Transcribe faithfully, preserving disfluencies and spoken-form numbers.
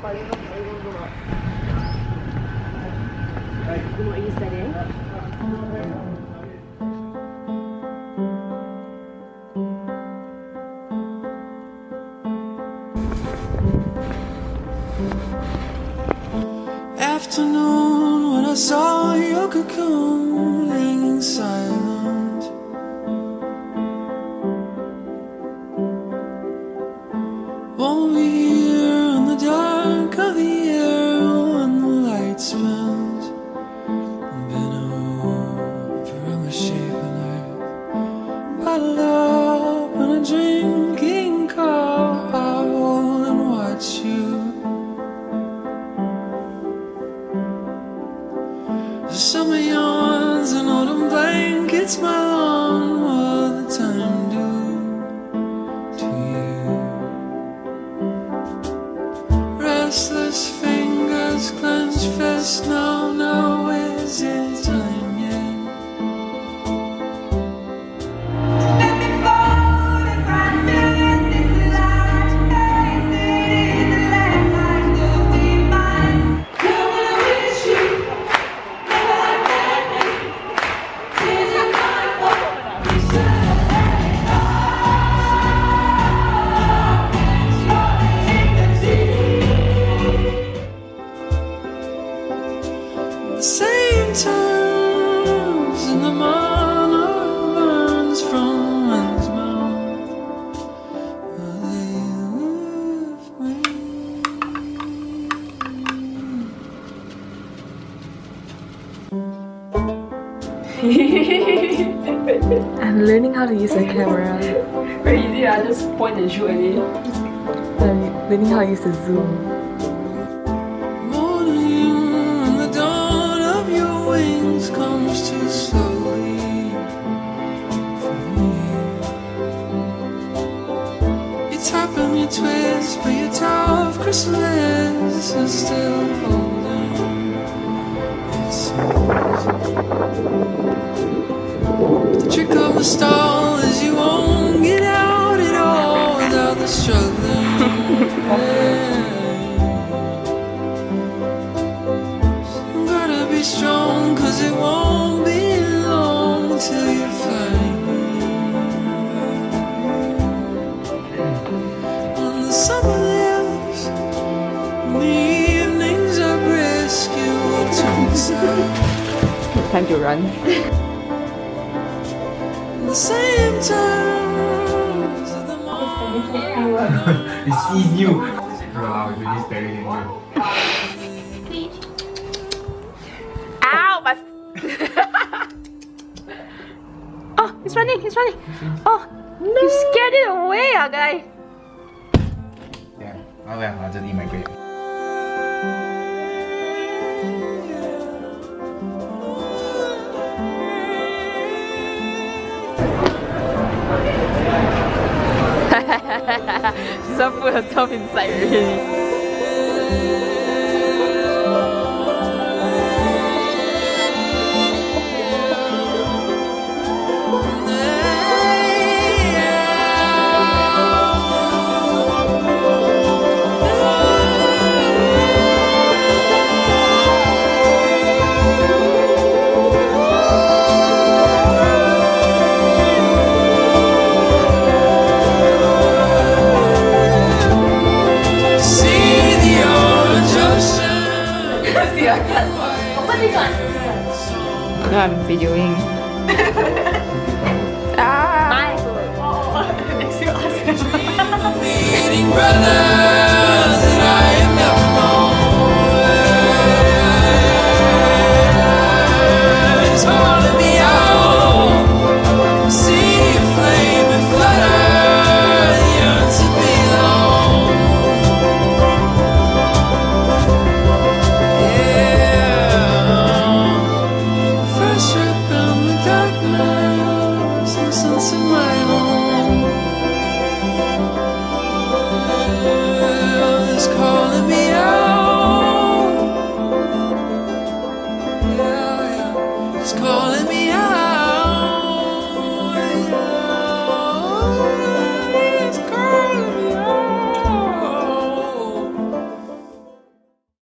What are you studying? Afternoon when I saw your cocoon hanging silent, won't be here in the dark of the year when the light spins. Been over a misshapen earth, bottled up in a drinking cup. I roll and watch you. Summer yawns and autumn blankets my lawn. Will the time do to you? Restless fingers, clenched fists. Now, now is it time yet? The same terms in the monarch burns from one's mouth. Will they live me? I'm learning how to use a camera. Very easy, I just point and shoot again. I'm learning how to use the zoom. Comes too slowly for me. You tap and you twist, but your tough chrysalis is still holding its The trick of the stall is you won't get out at all without the struggling. You gotta be strong, cause it won't be long till you find me. When the summer lives, and the evenings are brisk, you will turn aside. Time to run. The same terms of the morning. It's easy. Wow, it's really scary than you. Ow! But oh, he's running! He's running! Oh, no. You scared it away, ah, guy. Yeah, I'll, I'll just eat my grape. She's gonna put herself inside already. No, I'm videoing. Ah! Nice! Oh, it makes you awesome.